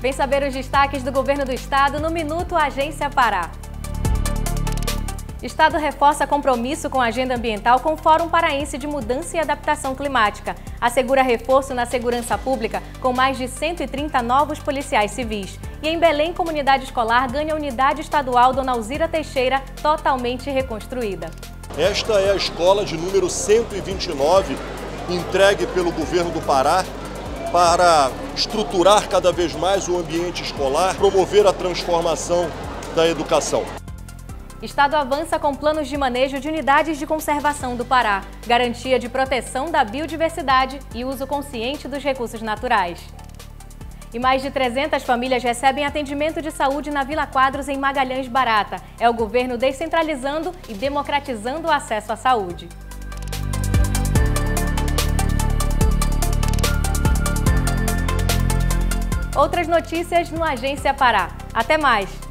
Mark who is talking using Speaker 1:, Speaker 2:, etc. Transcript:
Speaker 1: Vem saber os destaques do Governo do Estado no Minuto Agência Pará. Estado reforça compromisso com a agenda ambiental com o Fórum Paraense de Mudança e Adaptação Climática. Assegura reforço na segurança pública com mais de 130 novos policiais civis. E em Belém, comunidade escolar ganha a unidade estadual Dona Alzira Teixeira totalmente reconstruída.
Speaker 2: Esta é a escola de número 129, entregue pelo governo do Pará para estruturar cada vez mais o ambiente escolar, promover a transformação da educação.
Speaker 1: Estado avança com planos de manejo de unidades de conservação do Pará, garantia de proteção da biodiversidade e uso consciente dos recursos naturais. E mais de 300 famílias recebem atendimento de saúde na Vila Quadros, em Magalhães Barata. É o governo descentralizando e democratizando o acesso à saúde. Outras notícias no Agência Pará. Até mais!